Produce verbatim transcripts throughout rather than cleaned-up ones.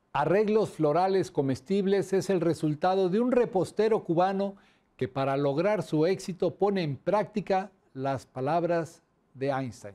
Arreglos florales comestibles es el resultado de un repostero cubano que para lograr su éxito pone en práctica las palabras de Einstein.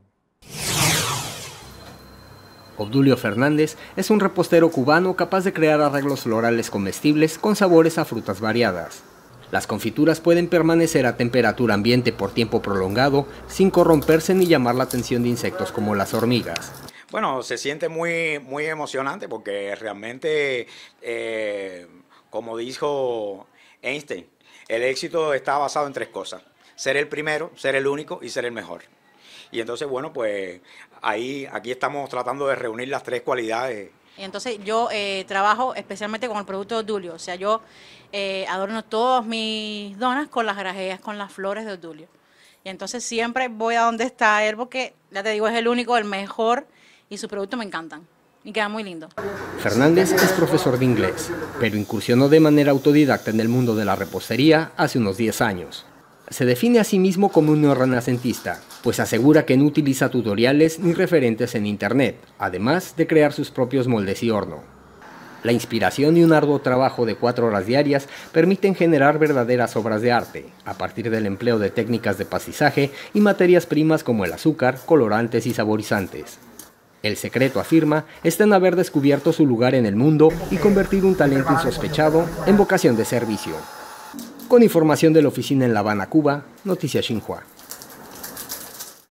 Obdulio Fernández es un repostero cubano capaz de crear arreglos florales comestibles con sabores a frutas variadas. Las confituras pueden permanecer a temperatura ambiente por tiempo prolongado sin corromperse ni llamar la atención de insectos como las hormigas. Bueno, se siente muy, muy emocionante porque realmente, eh, como dijo Einstein, el éxito está basado en tres cosas: ser el primero, ser el único y ser el mejor. Y entonces, bueno, pues ahí, aquí estamos tratando de reunir las tres cualidades. Y entonces yo eh, trabajo especialmente con el producto de Obdulio, o sea, yo eh, adorno todas mis donas con las grajeas, con las flores de Obdulio. Y entonces siempre voy a donde está él porque, ya te digo, es el único, el mejor, y sus productos me encantan y quedan muy lindos. Fernández es profesor de inglés, pero incursionó de manera autodidacta en el mundo de la repostería hace unos diez años. Se define a sí mismo como un neorrenacentista, pues asegura que no utiliza tutoriales ni referentes en internet, además de crear sus propios moldes y horno. La inspiración y un arduo trabajo de cuatro horas diarias permiten generar verdaderas obras de arte, a partir del empleo de técnicas de pastizaje y materias primas como el azúcar, colorantes y saborizantes. El secreto, afirma, está en haber descubierto su lugar en el mundo y convertir un talento insospechado en vocación de servicio. Con información de la oficina en La Habana, Cuba, Noticias Xinhua.